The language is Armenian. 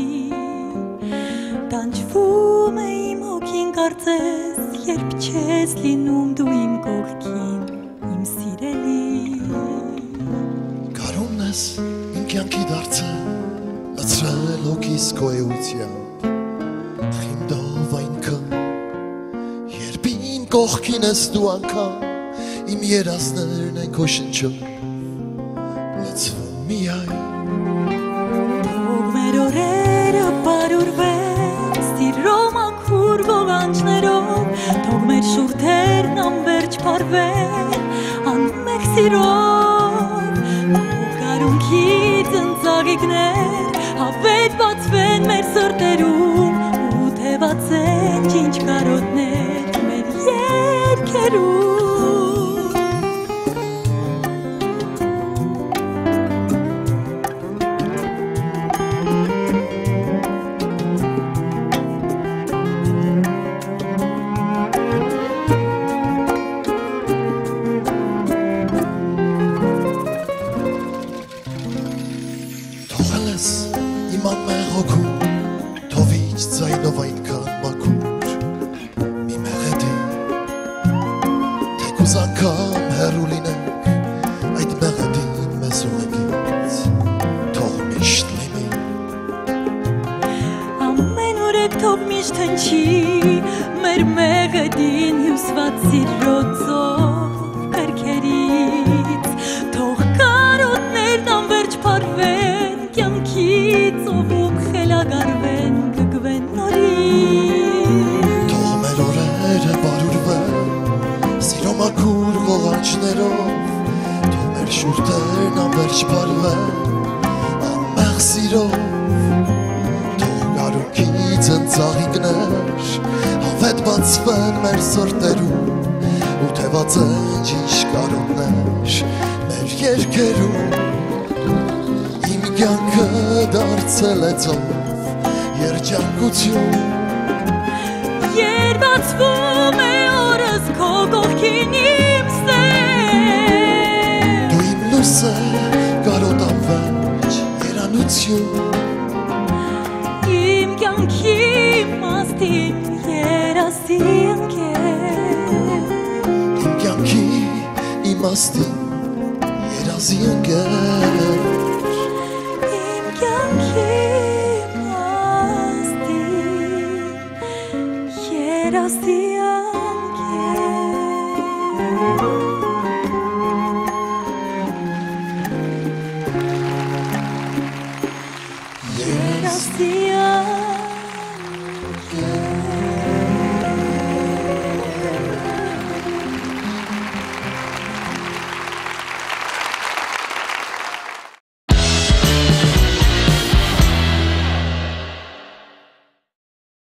Տանջվում է իմ հոգին կարծես, երբ չես լինում դու իմ կողքին, իմ սիրելի Կարումն ես իմ կյանքի դարձը, լծրել հոգիս քո էությամբ Խինդով այնքան, երբ իմ կողքին ես դու անգամ Իմ երազներն են քո շնչով, լծվում միայն Թող մեր օրերը բարուրվեն, սիրո մաքուր ողանջներով Թող մեր շուրթերն անվերջ փարվեն, անմեղ սիրով Թող արունքի ծնծաղիկներ, հավետ բացվեն մեր սրտերում Ու թևածեն ջինջ կարոտներ մեր երգերում Իմ անմեղ հոգում, թովիչ ձայնով այնքան մաքուր Մի մեղեդի, թեկուզ անգամ հեռու լինենք Այդ մեղեդին մեզ ուղեկից, թող միշտ լինի Ամեն օրեք թող միշտ հնչի Մեր մեղեդին հյուսված սիրո ծով կրքերից Թող կարոտներն անվերջ փարվեն ծովում խելագարվեն գգվեն նորից Թող մեր օրերը բարուրվեն սիրո մաքուր ողանջներով Թող մեր շուրթերն անվերջ փարվեն անմեղ սիրով Թող արունքի ծնծաղիկներ հավետ բացվեն մեր սրտերում ու թևածեն ջինջ կարոտներ մեր երգերում Կյանքը դարձել է ծով երջանկություն Երբ բացվում է օրս քո կողքին իմ սեր Դու իմ լույսը կարոտ անվերջ երանություն Իմ կյանքի մաստին երասի ընկեր Իմ կյանքի իմաստին երազի ընկեր Yerastia